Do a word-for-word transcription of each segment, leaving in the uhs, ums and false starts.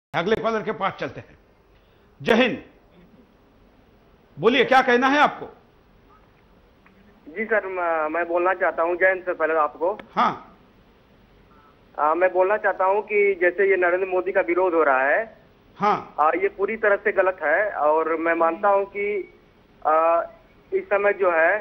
अगले कॉलर के पास चलते हैं। जय हिंद, बोलिए क्या कहना है आपको। जी सर, मैं बोलना चाहता हूँ। जय हिंद सर, पहले आपको। हाँ आ, मैं बोलना चाहता हूँ कि जैसे ये नरेंद्र मोदी का विरोध हो रहा है, हाँ आ, ये पूरी तरह से गलत है। और मैं मानता हूँ कि आ, इस समय जो है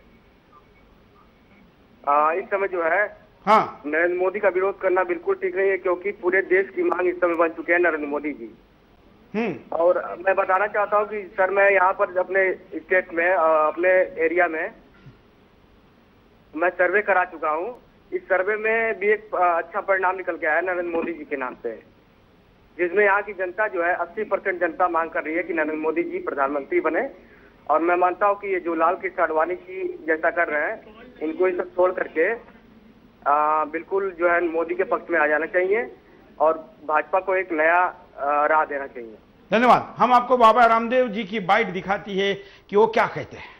आ, इस समय जो है हाँ नरेंद्र मोदी का विरोध करना बिल्कुल ठीक नहीं है, क्योंकि पूरे देश की मांग इस समय बन चुके हैं नरेंद्र मोदी जी। हम्म और मैं बताना चाहता हूँ कि सर, मैं यहाँ पर अपने स्टेट में, अपने एरिया में मैं सर्वे करा चुका हूँ। इस सर्वे में भी एक अच्छा परिणाम निकल के आया है नरेंद्र मोदी जी के नाम से, जिसमें यहाँ की जनता जो है अस्सी परसेंट जनता मांग कर रही है कि नरेंद्र मोदी जी प्रधानमंत्री बने। और मैं मानता हूँ कि ये जो लाल कृष्ण आडवाणी जी जैसा कर रहे हैं, इनको ये सब छोड़ करके आ, बिल्कुल जो है मोदी के पक्ष में आ जाना चाहिए और भाजपा को एक नया राह देना चाहिए। धन्यवाद। हम आपको बाबा रामदेव जी की बाइट दिखाती है कि वो क्या कहते हैं।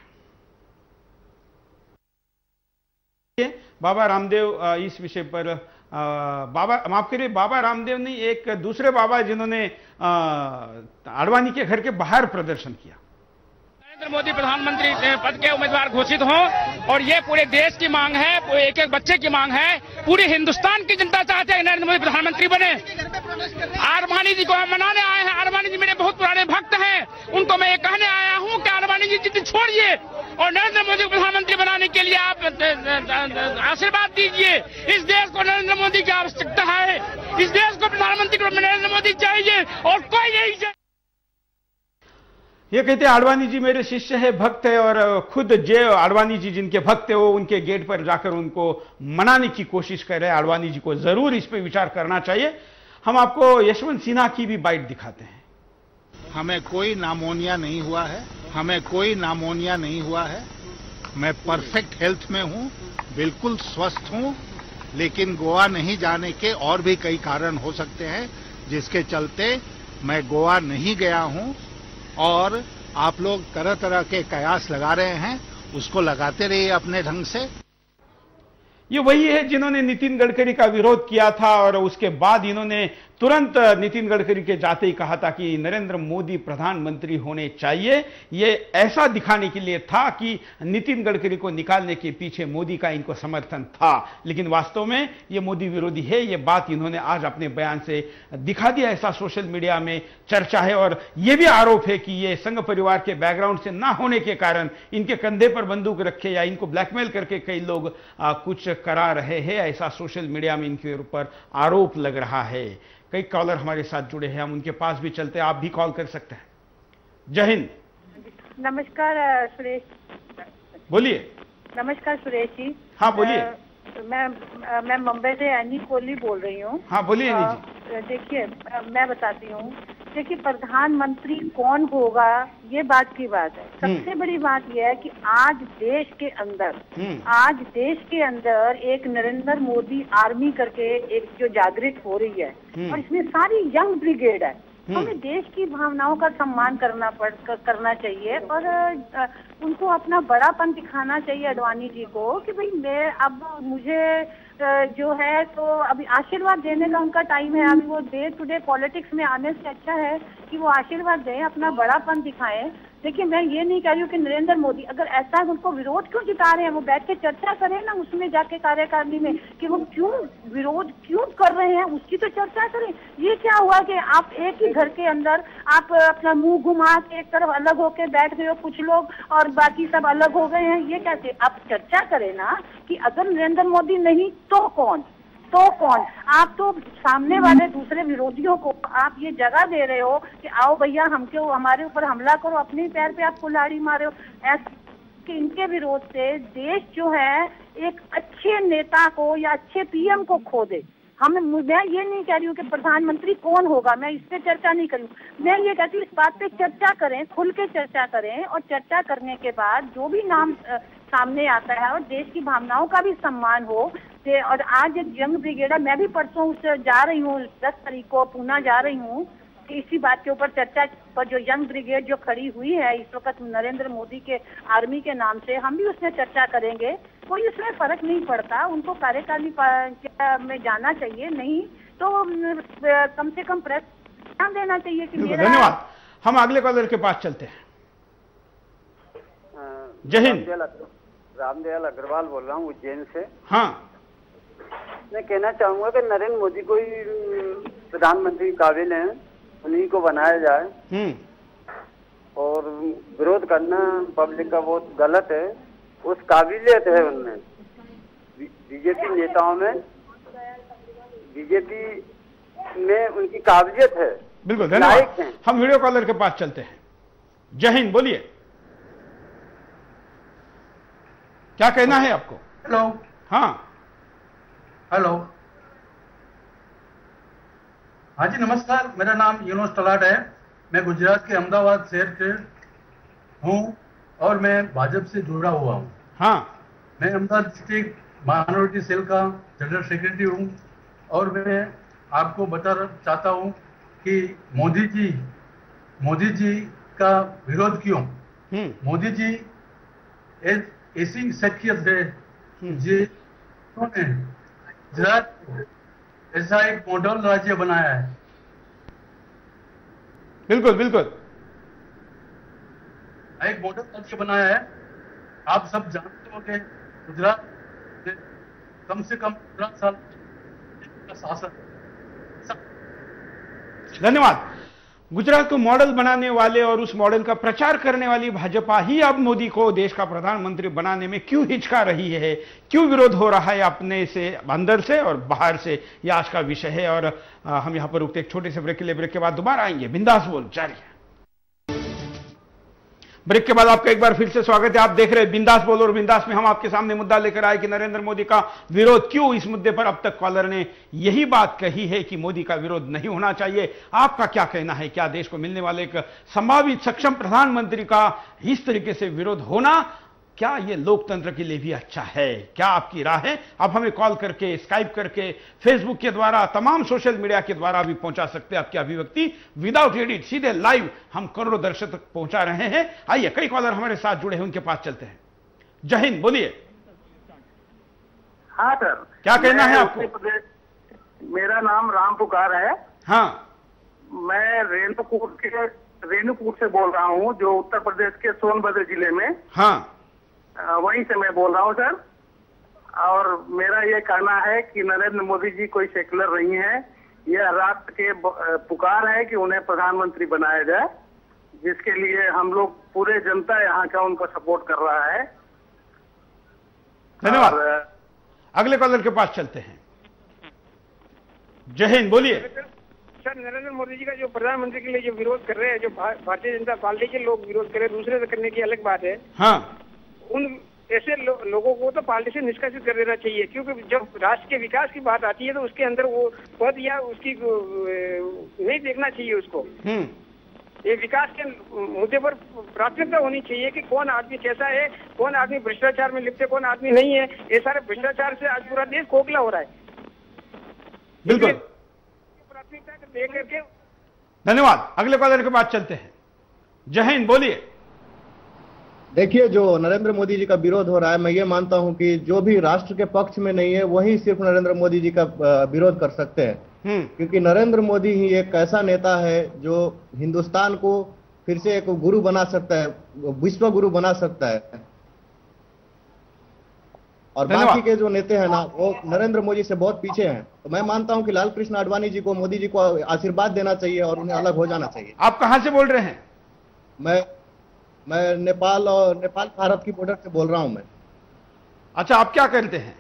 बाबा रामदेव इस विषय पर बाबा माफ करिए बाबा रामदेव ने एक दूसरे बाबा जिन्होंने आडवाणी के घर के बाहर प्रदर्शन किया। नरेंद्र मोदी प्रधानमंत्री पद के उम्मीदवार घोषित हों, और ये पूरे देश की मांग है, पूरे एक एक बच्चे की मांग है, पूरे हिंदुस्तान की जनता चाहते हैं नरेंद्र मोदी प्रधानमंत्री बने। आडवाणी जी को हम मनाने आए हैं। आडवाणी जी मेरे बहुत पुराने भक्त हैं, उनको मैं ये कहने आया हूँ कि आडवाणी जी जिद छोड़िए और नरेंद्र मोदी को प्रधानमंत्री बनाने के लिए आप आशीर्वाद दीजिए। इस देश को नरेंद्र मोदी की आवश्यकता है, इस देश को प्रधानमंत्री नरेंद्र मोदी चाहिए और कोई नहीं चाहिए। ये कहते हैं आडवाणी जी मेरे शिष्य है, भक्त है, और खुद जे आडवाणी जी जिनके भक्त है वो उनके गेट पर जाकर उनको मनाने की कोशिश कर रहे हैं। आडवाणी जी को जरूर इस पे विचार करना चाहिए। हम आपको यशवंत सिन्हा की भी बाइट दिखाते हैं। हमें कोई नामोनिया नहीं हुआ है, हमें कोई नामोनिया नहीं हुआ है। मैं परफेक्ट हेल्थ में हूं, बिल्कुल स्वस्थ हूं, लेकिन गोवा नहीं जाने के और भी कई कारण हो सकते हैं, जिसके चलते मैं गोवा नहीं गया हूं। और आप लोग तरह तरह के कयास लगा रहे हैं, उसको लगाते रहिए अपने ढंग से। ये वही है जिन्होंने नितिन गडकरी का विरोध किया था और उसके बाद इन्होंने तुरंत नितिन गडकरी के जाते ही कहा था कि नरेंद्र मोदी प्रधानमंत्री होने चाहिए। ये ऐसा दिखाने के लिए था कि नितिन गडकरी को निकालने के पीछे मोदी का इनको समर्थन था, लेकिन वास्तव में ये मोदी विरोधी है। ये बात इन्होंने आज अपने बयान से दिखा दिया। ऐसा सोशल मीडिया में चर्चा है और यह भी आरोप है कि ये संघ परिवार के बैकग्राउंड से ना होने के कारण इनके कंधे पर बंदूक रखे या इनको ब्लैकमेल करके कई लोग आ, कुछ करा रहे हैं। ऐसा सोशल मीडिया में इनके ऊपर आरोप लग रहा है। कई कॉलर हमारे साथ जुड़े हैं, हम उनके पास भी चलते हैं। आप भी कॉल कर सकते हैं। जय हिंद। नमस्कार सुरेश। बोलिए। नमस्कार सुरेश जी। हाँ बोलिए। मैं मैं मुंबई से एनी कोहली बोल रही हूँ। हाँ बोलिए जी। देखिए मैं बताती हूँ, देखिए प्रधानमंत्री कौन होगा ये बात की बात है। सबसे बड़ी बात यह है कि आज देश के अंदर आज देश के अंदर एक नरेंद्र मोदी आर्मी करके एक जो जागृत हो रही है, और इसमें सारी यंग ब्रिगेड है। हमें देश की भावनाओं का सम्मान करना पड़ करना चाहिए और उनको अपना बड़ापन दिखाना चाहिए आडवाणी जी को कि भाई मैं अब मुझे जो है तो अभी आशीर्वाद देने का उनका टाइम है। अभी वो डे टू डे पॉलिटिक्स में आने से अच्छा है कि वो आशीर्वाद दें, अपना बड़ापन दिखाएं। देखिए मैं ये नहीं कह रही हूँ कि नरेंद्र मोदी अगर ऐसा उनको विरोध क्यों जिता रहे हैं, वो बैठ के चर्चा करें ना उसमें जाके कार्यकारिणी में कि वो क्यों विरोध क्यों कर रहे हैं, उसकी तो चर्चा करें। ये क्या हुआ कि आप एक ही घर के अंदर आप अपना मुंह घुमा के एक तरफ अलग होके बैठ गए हो कुछ लोग और बाकी सब अलग हो गए हैं। ये कैसे? आप चर्चा करें ना कि अगर नरेंद्र मोदी नहीं तो कौन तो कौन आप तो सामने वाले दूसरे विरोधियों को आप ये जगह दे रहे हो कि आओ भैया हमके हमारे ऊपर हमला करो, अपने पैर पे आप कुल्हाड़ी मारे हो। ऐसे कि इनके विरोध से देश जो है एक अच्छे नेता को या अच्छे पीएम को खो दे। हम मैं ये नहीं कह रही हूँ कि प्रधानमंत्री कौन होगा, मैं इस पे चर्चा नहीं करूँ। मैं ये कहती हूँ इस बात पे चर्चा करें, खुल के चर्चा करें, और चर्चा करने के बाद जो भी नाम सामने आता है और देश की भावनाओं का भी सम्मान हो। और आज एक यंग ब्रिगेड है, मैं भी परसों उस जा रही हूँ, दस तारीख को पूना जा रही हूँ, इसी बात के ऊपर चर्चा पर जो यंग ब्रिगेड जो खड़ी हुई है इस वक्त नरेंद्र मोदी के आर्मी के नाम से, हम भी उसमें चर्चा करेंगे। कोई उसमें फर्क नहीं पड़ता, उनको कार्यकारिणी में जाना चाहिए, नहीं तो कम से कम प्रेस ध्यान देना चाहिए कि मेरा। धन्यवाद। हम अगले कॉलर के पास चलते हैं। जय हिंद। रामदयाल अग्रवाल बोल रहा हूँ उज्जैन से। हाँ, मैं कहना चाहूंगा कि नरेंद्र मोदी को ही प्रधानमंत्री काबिल हैं, उन्हीं को बनाया जाए। हम्म और विरोध करना पब्लिक का बहुत गलत है। उस काबिलियत है उनमें, बीजेपी नेताओं में, बीजेपी में उनकी काबिलियत है। बिल्कुल, धन्यवाद। हम वीडियो कॉलर के पास चलते हैं। जय हिंद, बोलिए, क्या कहना है आपको? हेलो। हाँ हेलो। हाँ जी, नमस्कार। मेरा नाम यूनुस तलाट है। मैं गुजरात के अहमदाबाद शहर से हूँ और मैं भाजपा से जुड़ा हुआ हूँ। हाँ, मैं अहमदाबाद डिस्ट्रिक्ट माइनॉरिटी सेल का जनरल सेक्रेटरी हूँ और मैं आपको बताना चाहता हूँ कि मोदी जी मोदी जी का विरोध क्यों। मोदी जी एक ऐसी शख्सियत है जिन्होंने गुजरात ऐसा एक मॉडल राज्य बनाया है। बिल्कुल बिल्कुल, एक मॉडल राज्य बनाया है। आप सब जानते हो कि गुजरात कम से कम पंद्रह साल का शासन। धन्यवाद। गुजरात को मॉडल बनाने वाले और उस मॉडल का प्रचार करने वाली भाजपा ही अब मोदी को देश का प्रधानमंत्री बनाने में क्यों हिचका रही है, क्यों विरोध हो रहा है अपने से, अंदर से और बाहर से, यह आज का विषय है। और आ, हम यहां पर रुकते एक छोटे से ब्रेक के लिए, ब्रेक के बाद दोबारा आएंगे। बिंदास बोल जारी है। ब्रेक के बाद आपका एक बार फिर से स्वागत है। आप देख रहे हैं बिंदास बोल, और बिंदास में हम आपके सामने मुद्दा लेकर आए कि नरेंद्र मोदी का विरोध क्यों। इस मुद्दे पर अब तक कॉलर ने यही बात कही है कि मोदी का विरोध नहीं होना चाहिए। आपका क्या कहना है? क्या देश को मिलने वाले एक संभावित सक्षम प्रधानमंत्री का इस तरीके से विरोध होना, क्या यह लोकतंत्र के लिए भी अच्छा है? क्या आपकी राय है? आप हमें कॉल करके, स्काइप करके, फेसबुक के द्वारा, तमाम सोशल मीडिया के द्वारा भी पहुंचा सकते हैं आपकी अभिव्यक्ति विदाउट एडिट, सीधे लाइव हम करोड़ों दर्शक तक पहुंचा रहे हैं। आइए, कई कॉलर हमारे साथ जुड़े हैं, उनके पास चलते हैं। जय हिंद, बोलिए। हाँ सर, क्या कहना है आपको? मेरा नाम राम पुकार है। हाँ, मैं रेणुकूट के रेणुकूट से बोल रहा हूँ, जो उत्तर प्रदेश के सोनभद्र जिले में। हाँ, वहीं से मैं बोल रहा हूँ सर। और मेरा ये कहना है कि नरेंद्र मोदी जी कोई सेकुलर नहीं है। यह राष्ट्र के पुकार है कि उन्हें प्रधानमंत्री बनाया जाए, जिसके लिए हम लोग पूरे जनता यहाँ का उनको सपोर्ट कर रहा है। धन्यवाद। अगले कॉलर के पास चलते हैं। जय हिंद, बोलिए। सर, नरेंद्र मोदी जी का जो प्रधानमंत्री के लिए जो विरोध कर रहे हैं, जो भारतीय जनता पार्टी के लोग विरोध कर रहे हैं, दूसरे से करने की अलग बात है। हाँ, उन ऐसे लो, लोगों को तो पार्टी से निष्कासित कर देना चाहिए, क्योंकि जब राष्ट्र के विकास की बात आती है तो उसके अंदर वो पद या उसकी नहीं देखना चाहिए उसको। ये विकास के मुद्दे पर प्राथमिकता होनी चाहिए कि कौन आदमी कैसा है, कौन आदमी भ्रष्टाचार में लिप्त है, कौन आदमी नहीं है। ये सारे भ्रष्टाचार से आज पूरा देश खोखला हो रहा है। बिल्कुल, प्राथमिकता देख करके। धन्यवाद। अगले कॉलर के बाद चलते हैं। जय हिंद, बोलिए। देखिए, जो नरेंद्र मोदी जी का विरोध हो रहा है, मैं ये मानता हूं कि जो भी राष्ट्र के पक्ष में नहीं है वही सिर्फ नरेंद्र मोदी जी का विरोध कर सकते हैं। क्योंकि नरेंद्र मोदी ही एक ऐसा नेता है जो हिंदुस्तान को फिर से एक गुरु बना सकता है, विश्व गुरु बना सकता है। और बाकी के जो नेता हैं ना, वो नरेंद्र मोदी से बहुत पीछे हैं। तो मैं मानता हूं कि लाल कृष्ण आडवाणी जी को, मोदी जी को आशीर्वाद देना चाहिए और उन्हें अलग हो जाना चाहिए। आप कहां से बोल रहे हैं? मैं मैं नेपाल और नेपाल भारत की बॉर्डर से बोल रहा हूं मैं। अच्छा, आप क्या करते हैं?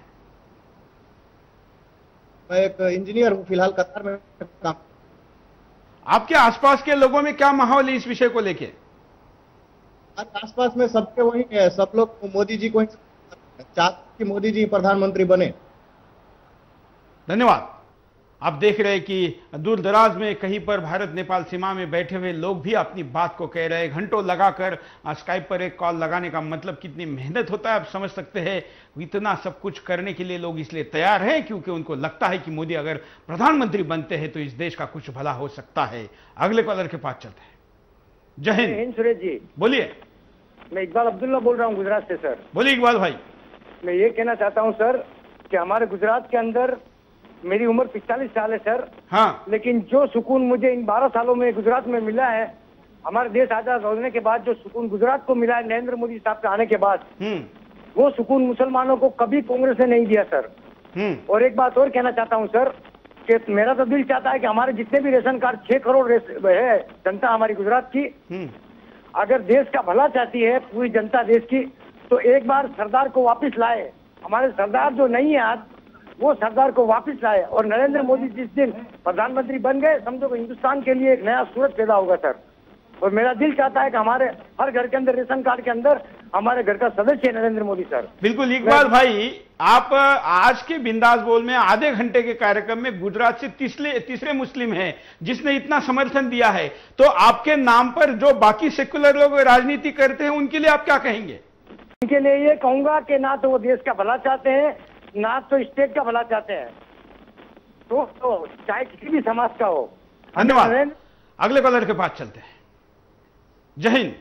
मैं एक इंजीनियर हूं, फिलहाल कतार में काम। आपके आसपास के लोगों में क्या माहौल है इस विषय को लेके? आसपास में सबके वही है, सब लोग मोदी जी को ही चाहते कि मोदी जी प्रधानमंत्री बने। धन्यवाद। आप देख रहे हैं कि दूर दराज में कहीं पर भारत नेपाल सीमा में बैठे हुए लोग भी अपनी बात को कह रहे हैं। घंटों लगाकर स्काइप पर एक कॉल लगाने का मतलब कितनी मेहनत होता है आप समझ सकते हैं। इतना सब कुछ करने के लिए लोग इसलिए तैयार हैं क्योंकि उनको लगता है कि मोदी अगर प्रधानमंत्री बनते हैं तो इस देश का कुछ भला हो सकता है। अगले कॉलर के पास चलते हैं। जय हिंद। सुरेश जी, बोलिए। मैं इकबाल अब्दुल्ला बोल रहा हूँ गुजरात से सर। बोलिए इकबाल भाई। मैं ये कहना चाहता हूँ सर कि हमारे गुजरात के अंदर मेरी उम्र पिस्तालीस साल है सर। हाँ। लेकिन जो सुकून मुझे इन बारह सालों में गुजरात में मिला है, हमारे देश आजाद होने के बाद जो सुकून गुजरात को मिला है नरेंद्र मोदी साहब के आने के बाद, वो सुकून मुसलमानों को कभी कांग्रेस ने नहीं दिया सर। और एक बात और कहना चाहता हूँ सर कि मेरा तो दिल चाहता है कि हमारे जितने भी रेशन कार्ड छह करोड़ है जनता हमारी गुजरात की, अगर देश का भला चाहती है पूरी जनता देश की, तो एक बार सरदार को वापस लाए। हमारे सरदार जो नहीं है आज, वो सरदार को वापस लाए। और नरेंद्र मोदी जिस दिन प्रधानमंत्री बन गए, समझो कि हिंदुस्तान के लिए एक नया सूरज पैदा होगा सर। और मेरा दिल चाहता है कि हमारे हर घर के अंदर रेशन कार्ड के अंदर हमारे घर का सदस्य है नरेंद्र मोदी सर। बिल्कुल इकबाल भाई, आप आज के बिंदास बोल में आधे घंटे के कार्यक्रम में गुजरात से तीसरे तीसरे मुस्लिम हैं जिसने इतना समर्थन दिया है, तो आपके नाम पर जो बाकी सेक्युलर लोग राजनीति करते हैं उनके लिए आप क्या कहेंगे? उनके लिए ये कहूंगा कि ना तो वो देश का भला चाहते हैं, ना तो स्टेट का भला चाहते हैं, तो, तो चाहे किसी भी समाज का हो। धन्यवाद। अगले कॉलर के पास चलते हैं। जय हिंद।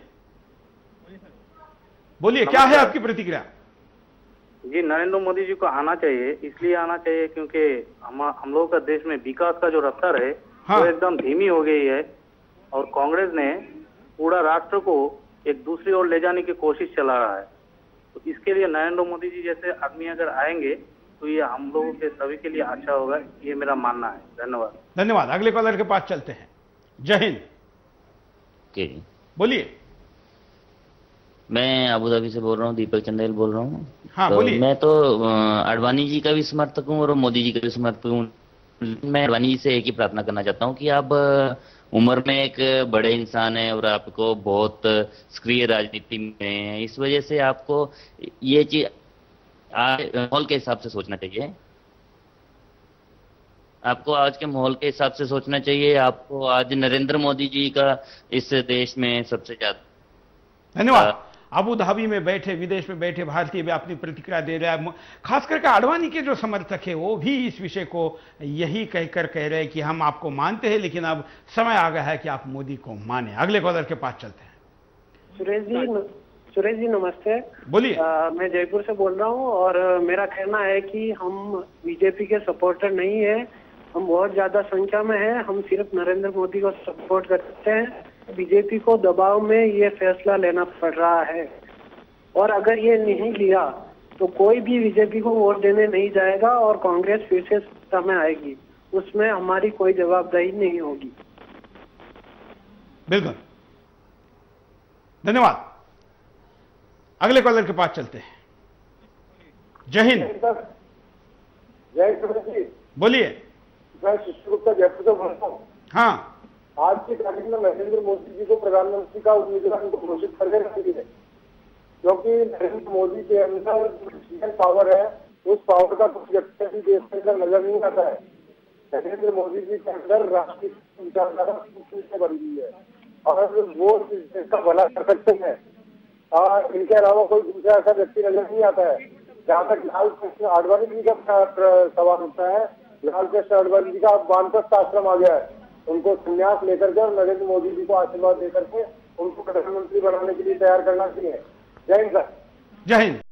बोलिए, क्या है आपकी प्रतिक्रिया? जी, नरेंद्र मोदी जी को आना चाहिए, इसलिए आना चाहिए क्योंकि हम हम लोगों का देश में विकास का जो रफ्तार है हाँ। वो एकदम धीमी हो गई है और कांग्रेस ने पूरा राष्ट्र को एक दूसरी ओर ले जाने की कोशिश चला रहा है। तो इसके लिए नरेंद्र मोदी जी जैसे आदमी अगर आएंगे तो ये हम लोगों के सभी के लिए अच्छा होगा, ये मेरा मानना है। धन्यवाद। धन्यवाद। अगले कॉलर के पास चलते हैं। जय हिंद। बोलिए। मैं अबू धाबी से बोल रहा हूँ, दीपक चंदेल बोल रहा हूँ। हाँ, तो मैं तो आडवाणी जी का भी समर्थक हूँ और मोदी जी का भी समर्थक हूँ। मैं आडवाणी जी से एक ही प्रार्थना करना चाहता हूँ कि आप उम्र में एक बड़े इंसान हैं और आपको बहुत सक्रिय राजनीति में है, इस वजह से आपको ये चीज माहौल के हिसाब से सोचना चाहिए। आपको आज के माहौल के हिसाब से सोचना चाहिए। आपको आज नरेंद्र मोदी जी का इस देश में सबसे ज्यादा। धन्यवाद। अबू धाबी में बैठे, विदेश में बैठे भारतीय भी अपनी प्रतिक्रिया दे रहा है। खास करके आडवाणी के जो समर्थक है वो भी इस विषय को यही कहकर कह रहे हैं कि हम आपको मानते हैं, लेकिन अब समय आ गया है कि आप मोदी को माने। अगले कॉलर के पास चलते हैं। सुरेश जी, सुरेश जी नमस्ते। बोलिए। मैं जयपुर से बोल रहा हूँ और मेरा कहना है कि हम बीजेपी के सपोर्टर नहीं है, हम बहुत ज्यादा संख्या में हैं, हम सिर्फ नरेंद्र मोदी को सपोर्ट करते हैं। बीजेपी को दबाव में ये फैसला लेना पड़ रहा है और अगर ये नहीं लिया तो कोई भी बीजेपी को वोट देने नहीं जाएगा और कांग्रेस फिर से सत्ता में आएगी, उसमें हमारी कोई जवाबदेही नहीं होगी। बिल्कुल, धन्यवाद। अगले कॉलर के पास चलते हैं। जय हिंद। जय जी। बोलिए। मैं शिशु गुप्ता जयपुर से बोल रहा हूँ। हाँ, आज की तारीख में नरेंद्र मोदी जी को प्रधानमंत्री का उम्मीदवार घोषित कर देना चाहिए, क्योंकि नरेंद्र मोदी के अंदर डिसीजन पावर है, उस पावर का कुछ व्यक्ति भी देश के अंदर नजर नहीं आता है। नरेंद्र मोदी जी के अंदर राष्ट्रीय विचारधारा से बन गई है और वो देश का भला कर सकते हैं और इनके अलावा कोई दूसरा ऐसा व्यक्ति नजर नहीं आता है। जहाँ तक लाल कृष्ण आडवाणी जी का सवाल उठता है, लाल कृष्ण आडवाणी जी का वानप्रस्थ आश्रम आ गया है, उनको संन्यास लेकर के और नरेंद्र मोदी जी को आशीर्वाद देकर के उनको प्रधानमंत्री बनाने के लिए तैयार करना चाहिए। जय हिंद सर। जय हिंद।